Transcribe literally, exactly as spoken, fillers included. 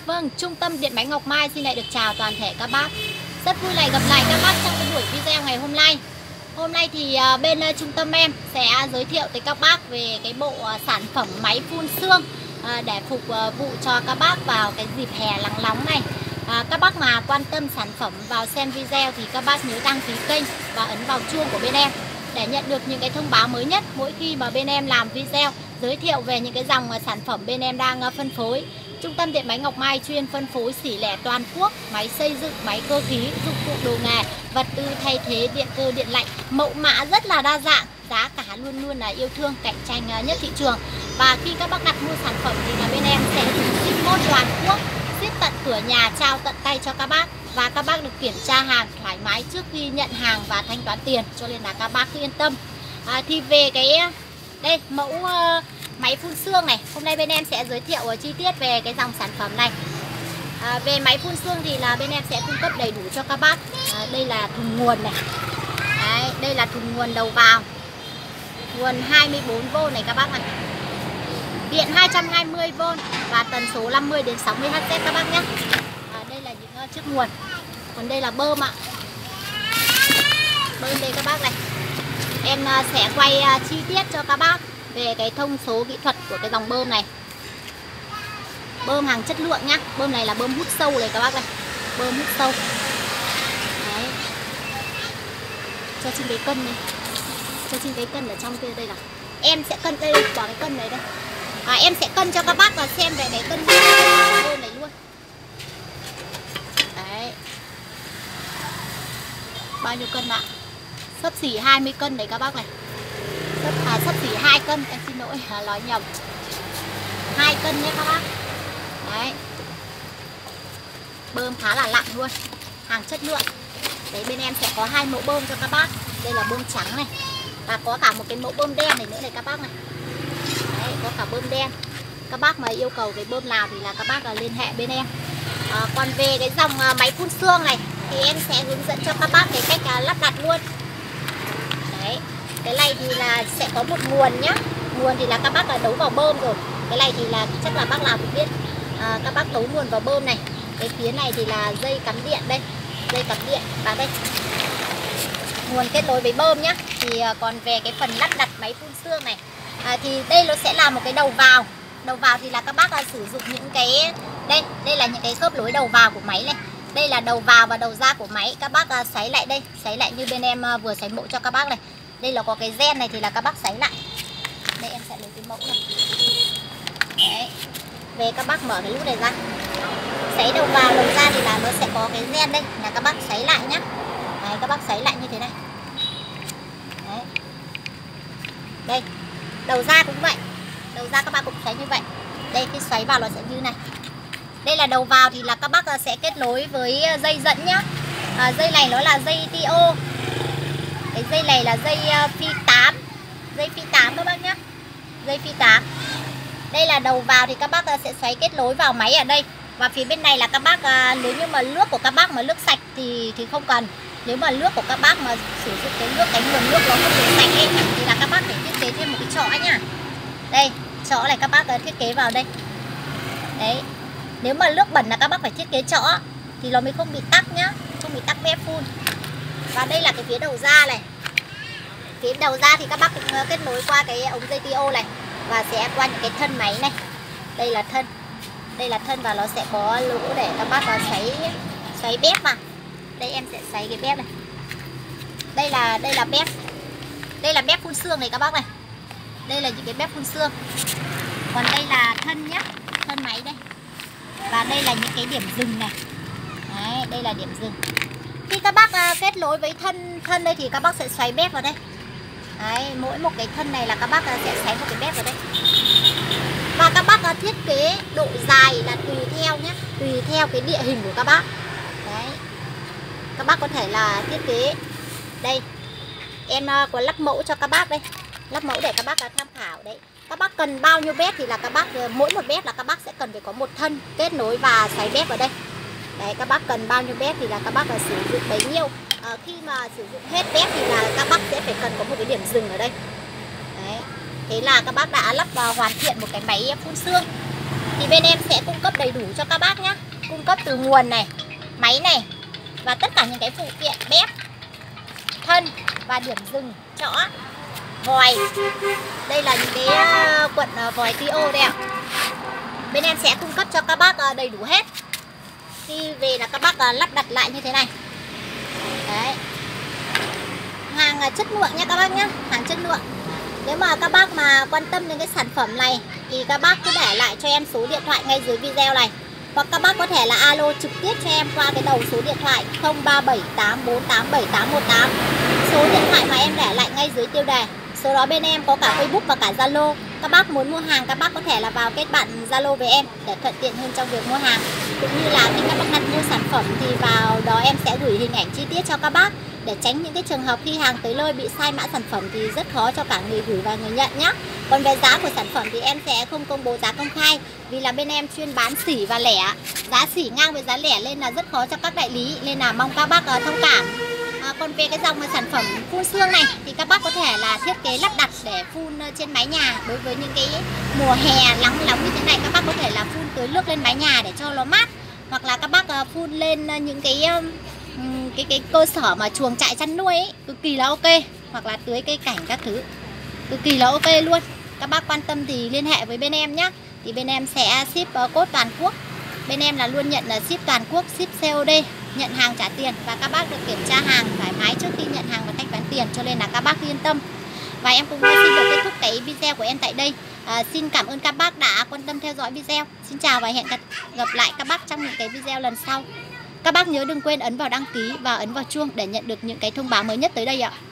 Vâng, Trung tâm Điện máy Ngọc Mai xin lại được chào toàn thể các bác. Rất vui lại gặp lại các bác trong cái buổi video ngày hôm nay. Hôm nay thì bên trung tâm em sẽ giới thiệu tới các bác về cái bộ sản phẩm máy phun sương để phục vụ cho các bác vào cái dịp hè nắng nóng này. À, các bác mà quan tâm sản phẩm vào xem video thì các bác nhớ đăng ký kênh và ấn vào chuông của bên em để nhận được những cái thông báo mới nhất mỗi khi mà bên em làm video giới thiệu về những cái dòng sản phẩm bên em đang phân phối. Trung tâm Điện máy Ngọc Mai chuyên phân phối xỉ lẻ toàn quốc, máy xây dựng, máy cơ khí, dụng cụ đồ nghề, vật tư thay thế điện cơ, điện lạnh, mẫu mã rất là đa dạng, giá cả luôn luôn là yêu thương, cạnh tranh nhất thị trường. Và khi các bác đặt mua sản phẩm thì là bên em sẽ ship mốt toàn quốc, ship tận cửa nhà, trao tận tay cho các bác. Và các bác được kiểm tra hàng thoải mái trước khi nhận hàng và thanh toán tiền, cho nên là các bác cứ yên tâm. À, thì về cái đây mẫu uh, máy phun sương này, hôm nay bên em sẽ giới thiệu uh, chi tiết về cái dòng sản phẩm này. À, về máy phun sương thì là bên em sẽ cung cấp đầy đủ cho các bác. À, đây là thùng nguồn này. Đấy, đây là thùng nguồn đầu vào, nguồn hai mươi bốn vôn này các bác này, điện hai trăm hai mươi vôn và tần số năm mươi đến sáu mươi héc các bác nhé. À, đây là những uh, chiếc nguồn. Còn đây là bơm ạ. Bơm đây các bác này. Em uh, sẽ quay uh, chi tiết cho các bác về cái thông số kỹ thuật của cái dòng bơm này. Bơm hàng chất lượng nhá. Bơm này là bơm hút sâu này các bác này. Bơm hút sâu. Đấy. Cho xin cái cân này. Cho xin cái cân ở trong kia đây là. Em sẽ cân đây, bỏ cái cân này đây. À, em sẽ cân cho các bác và xem về cái cân bơm này luôn. Đấy. Bao nhiêu cân ạ? Xấp xỉ hai mươi cân đấy các bác này. Xấp, à, xấp xỉ hai cân, em xin lỗi à, nói nhầm. hai cân nhé các bác. Đấy. Bơm khá là nặng luôn, hàng chất lượng. Đấy, bên em sẽ có hai mẫu bơm cho các bác. Đây là bơm trắng này, và có cả một cái mẫu bơm đen này nữa này các bác này. Đấy, có cả bơm đen. Các bác mà yêu cầu cái bơm nào thì là các bác là liên hệ bên em. À, còn về cái dòng máy phun sương này thì em sẽ hướng dẫn cho các bác cái cách à, lắp đặt luôn. Đấy, cái này thì là sẽ có một nguồn nhá. Nguồn thì là các bác là đấu vào bơm rồi. Cái này thì là chắc là bác nào cũng biết. À, các bác đấu nguồn vào bơm này. Cái phía này thì là dây cắm điện đây, dây cắm điện và đây nguồn kết nối với bơm nhá. Thì à, còn về cái phần lắp đặt máy phun sương này à, thì đây nó sẽ là một cái đầu vào. Đầu vào thì là các bác là sử dụng những cái đây, đây là những cái khớp nối đầu vào của máy này. Đây là đầu vào và đầu ra của máy. Các bác uh, xoáy lại đây, xoáy lại như bên em uh, vừa xoáy mẫu cho các bác này. Đây là có cái gen này thì là các bác xoáy lại. Đây em sẽ lấy cái mẫu này. Đấy. Về các bác mở cái nút này ra. Xoáy đầu vào, đầu ra thì là nó sẽ có cái gen đây, là các bác xoáy lại nhá. Đấy, các bác xoáy lại như thế này. Đấy. Đây. Đầu ra cũng vậy. Đầu ra các bác cũng xoáy như vậy. Đây, khi xoáy vào nó sẽ như này. Đây là đầu vào thì là các bác sẽ kết nối với dây dẫn nhá. À, dây này nó là dây tê ô. Cái dây này là dây phi tám. Dây phi tám các bác nhá. Dây phi tám. Đây là đầu vào thì các bác sẽ xoáy kết nối vào máy ở đây. Và phía bên này là các bác, nếu như mà nước của các bác mà nước sạch thì thì không cần. Nếu mà nước của các bác mà sử dụng cái nước, cái nguồn nước nó không được sạch ấy, thì là các bác phải thiết kế thêm một cái chõ nhá. Đây, chõ này các bác thiết kế vào đây. Đấy. Nếu mà nước bẩn là các bác phải thiết kế chõ thì nó mới không bị tắc nhá, không bị tắc bếp phun. Và đây là cái phía đầu ra này. Phía đầu ra thì các bác cũng kết nối qua cái ống dây tê ô này và sẽ qua những cái thân máy này. Đây là thân. Đây là thân và nó sẽ có lỗ để các bác có xoáy xoáy bếp vào. Đây em sẽ xoáy cái bếp này. Đây là đây là bếp. Đây là bếp phun sương này các bác này. Đây là những cái bếp phun sương. Còn đây là thân nhá, thân máy đây. Và đây là những cái điểm dừng này. Đấy, đây là điểm dừng. Khi các bác uh, kết nối với thân thân đây thì các bác sẽ xoáy bếp vào đây. Đấy, mỗi một cái thân này là các bác uh, sẽ xoáy một cái bếp vào đây. Và các bác uh, thiết kế độ dài là tùy theo nhé, tùy theo cái địa hình của các bác. Đấy. Các bác có thể là thiết kế. Đây, em uh, có lắp mẫu cho các bác đây. Lắp mẫu để các bác uh, tham khảo đấy. Các bác cần bao nhiêu bếp thì là các bác, mỗi một bếp là các bác sẽ cần phải có một thân kết nối và xoáy bếp vào đây. Đấy, các bác cần bao nhiêu bếp thì là các bác là sử dụng bấy nhiêu. À, khi mà sử dụng hết bếp thì là các bác sẽ phải cần có một cái điểm dừng ở đây. Đấy. Thế là các bác đã lắp và hoàn thiện một cái máy phun sương. thì bên em sẽ cung cấp đầy đủ cho các bác nhé. Cung cấp từ nguồn này, máy này và tất cả những cái phụ kiện bếp, thân và điểm dừng, chõ, vòi. Đây là những cái uh, cuộn uh, vòi tê o đây ạ. Bên em sẽ cung cấp cho các bác uh, đầy đủ hết. Khi về là các bác uh, lắp đặt lại như thế này. Đấy. Hàng uh, chất lượng nha các bác nhé. Hàng chất lượng. Nếu mà các bác mà quan tâm đến cái sản phẩm này thì các bác cứ để lại cho em số điện thoại ngay dưới video này. Hoặc các bác có thể là alo trực tiếp cho em qua cái đầu số điện thoại không ba bảy tám bốn tám bảy tám một tám. Số điện thoại mà em để lại ngay dưới tiêu đề. Số đó bên em có cả Facebook và cả Zalo. Các bác muốn mua hàng các bác có thể là vào kết bạn Zalo với em để thuận tiện hơn trong việc mua hàng. Cũng như là khi các bác đặt mua sản phẩm thì vào đó em sẽ gửi hình ảnh chi tiết cho các bác, để tránh những cái trường hợp khi hàng tới nơi bị sai mã sản phẩm thì rất khó cho cả người gửi và người nhận nhé. Còn về giá của sản phẩm thì em sẽ không công bố giá công khai, vì là bên em chuyên bán sỉ và lẻ. Giá sỉ ngang với giá lẻ nên là rất khó cho các đại lý, nên là mong các bác uh, thông cảm. À, còn về cái dòng sản phẩm phun sương này thì các bác có thể là thiết kế lắp đặt để phun trên mái nhà. Đối với những cái mùa hè nắng nóng như thế này, các bác có thể là phun tưới nước lên mái nhà để cho nó mát. Hoặc là các bác uh, phun lên những cái um, cái cái cơ sở mà chuồng trại chăn nuôi ấy, cực kỳ là ok. Hoặc là tưới cây cảnh các thứ, cực kỳ là ok luôn. Các bác quan tâm thì liên hệ với bên em nhé. Thì bên em sẽ ship uh, code toàn quốc. Bên em là luôn nhận là ship toàn quốc, ship xê ô đê, nhận hàng trả tiền. Và các bác được kiểm tra hàng thoải mái trước khi nhận hàng và thanh toán tiền, cho nên là các bác yên tâm. Và em cũng xin được kết thúc cái video của em tại đây. à, Xin cảm ơn các bác đã quan tâm theo dõi video. Xin chào và hẹn gặp lại các bác trong những cái video lần sau. Các bác nhớ đừng quên ấn vào đăng ký và ấn vào chuông để nhận được những cái thông báo mới nhất tới đây ạ.